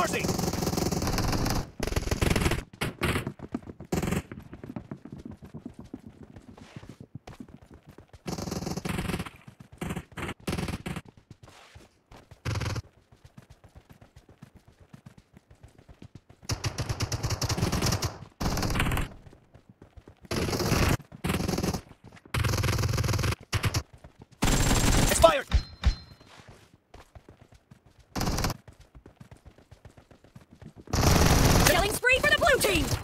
mercy! Expired! Killing spree for the blue team!